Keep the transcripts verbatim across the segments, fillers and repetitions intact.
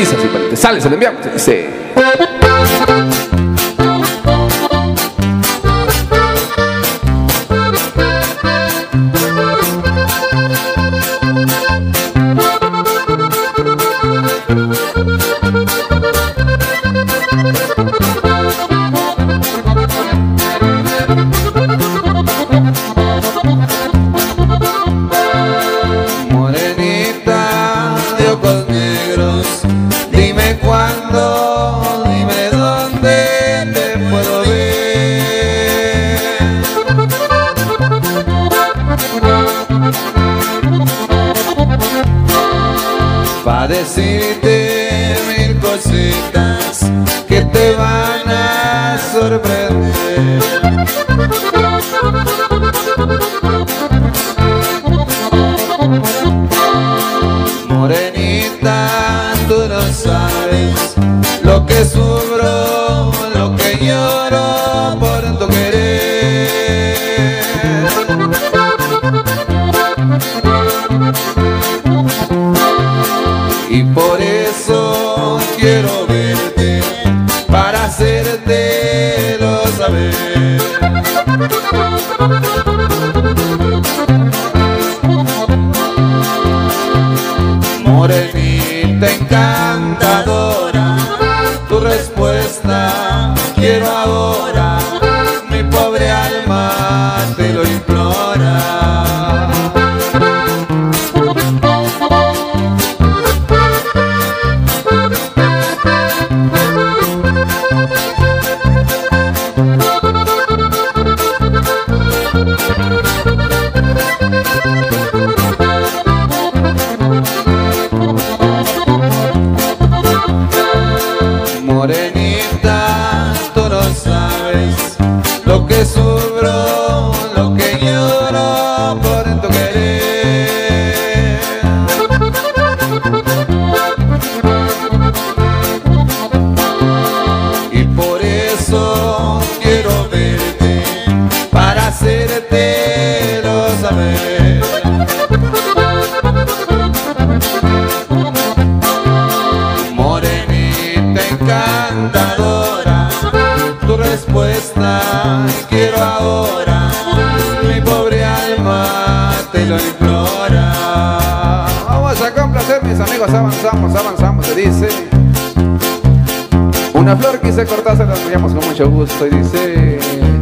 dice así, te sale, se lo enviamos, dice. Morenita de ojos negros, dime cuándo, dime dónde te puedo ver. Pa' decirte mil cositas que te van a sorprender. Morenita, tú no sabes lo que sufro, lo que lloro por tu querer. Y por eso quiero verte, para hacértelo saber. Morenita encantadora, tu respuesta quiero ahora, mi pobre alma te lo implora. Morenita, tú no sabes lo que sufro, lo que lloro por tu querer. Y por eso quiero verte, para hacértelo saber. Encantadora, tu respuesta quiero ahora, mi pobre alma te lo implora. Vamos a complacer, mis amigos, avanzamos, avanzamos, se dice. Una flor quise cortar, se la enviamos con mucho gusto y dice.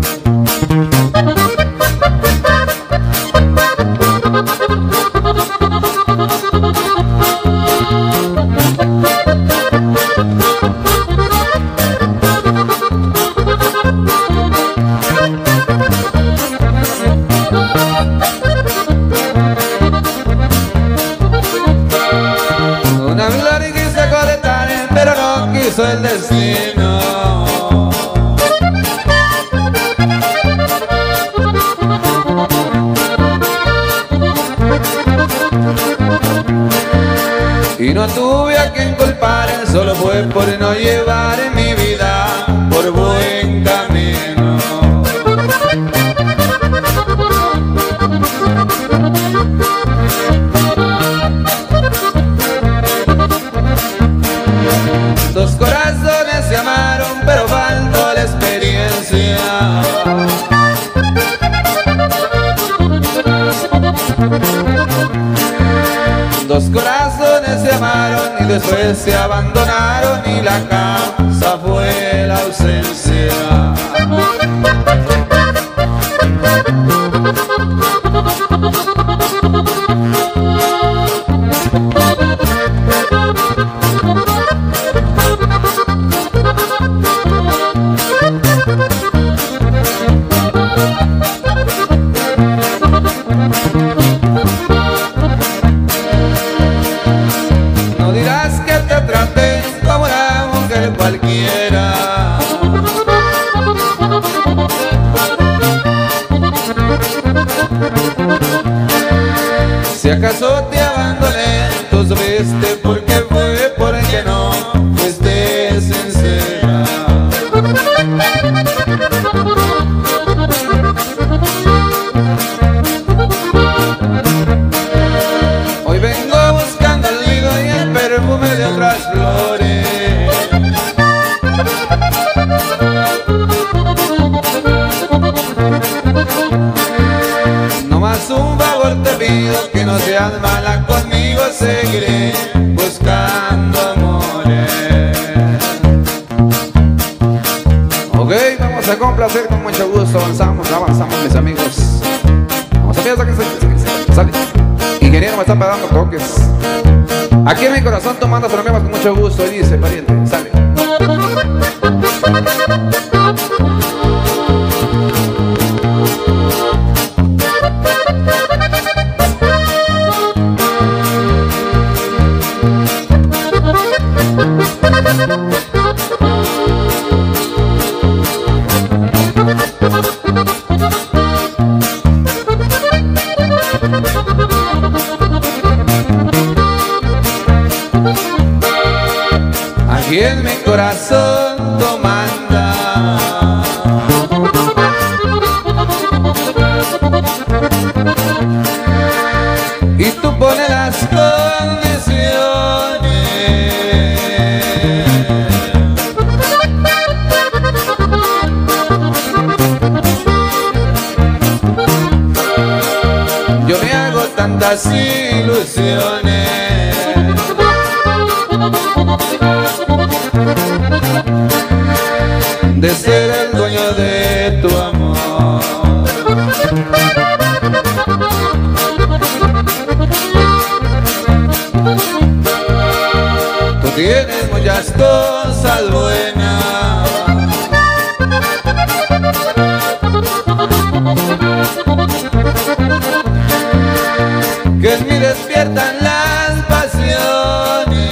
Una flor quise cortar, pero no quiso el destino. Y no tuve a quien culpar, solo fue por no llevar en mi vida por buen camino. Dos corazones se amaron, pero faltó la experiencia. Dos corazones se amaron y después se abandonaron, y la causa fue la ausencia. No dirás que te traté como una mujer cualquiera. otras flores. No más un favor te pido, que no seas mala conmigo, seguiré buscando amores. Ok, vamos a complacer con mucho gusto. Avanzamos, avanzamos, mis amigos. Vamos a ver, que se sale. Ingeniero me está pagando toques. Aquí en mi corazón tomando problemas con mucho gusto. Y dice, pariente, sale. Aquí en mi corazón tú mandas, y tú pones las condiciones. Yo me hago tantas ilusiones de ser el dueño de tu amor. Tú tienes muchas cosas buenas, que en mí despiertan las pasiones.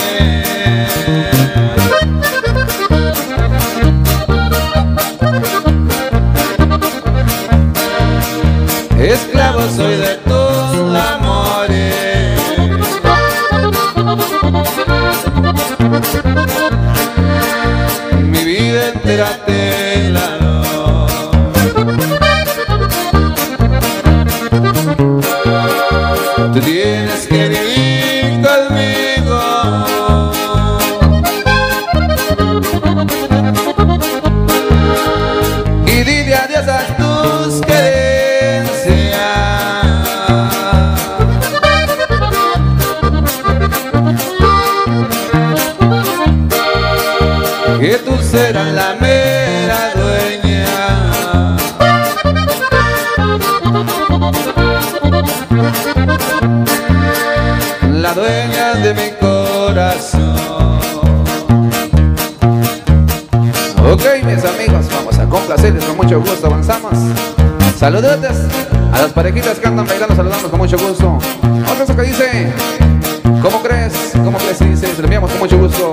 Esclavo soy de tus amores, mi vida entera te la doy. Tú tienes que vivir conmigo, y dile adiós a tus querencias, que tú serás la mera dueña. La dueña de mi corazón. Ok, mis amigos, vamos a complacerles con mucho gusto. Avanzamos. Saludotes a las parejitas que andan bailando, saludamos con mucho gusto. Otra cosa que dice, ¿cómo crees? ¿Cómo crees? Dice, se lo enviamos con mucho gusto.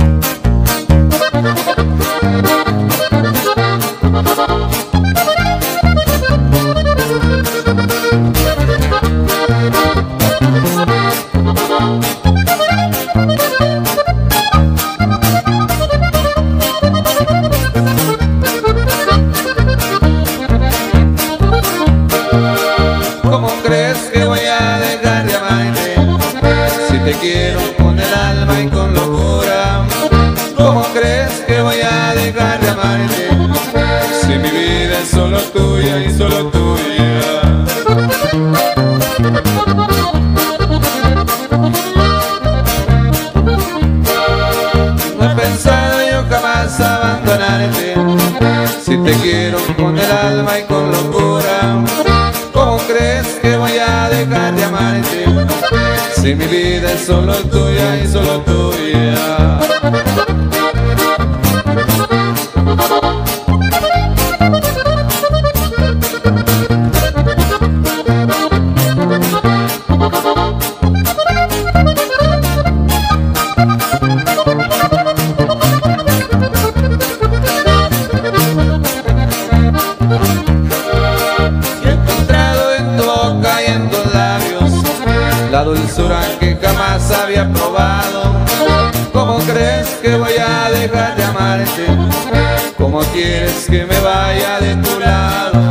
¿Cómo crees que voy a dejar de amarte si te quiero con el alma y con locura? ¿Cómo crees que voy a dejar de amarte si mi vida es solo tuya y solo tuya? No he pensado yo jamás abandonarte si te quiero con el alma y con locura. ¿Cómo crees que voy a dejar de amarte si mi vida es solo tuya y solo tuya? La dulzura que jamás había probado. ¿Cómo crees que voy a dejar de amarte? ¿Cómo quieres que me vaya de tu lado?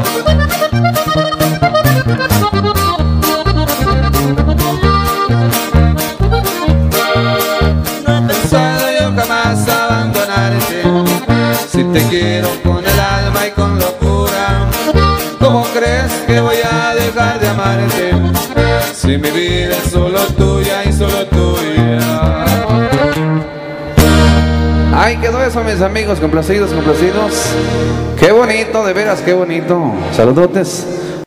te quiero con el alma y con locura, ¿cómo crees que voy a dejar de amarte? Si mi vida es solo tuya y solo tuya. Ahí quedó eso, mis amigos, complacidos, complacidos. Qué bonito, de veras, qué bonito. Saludotes.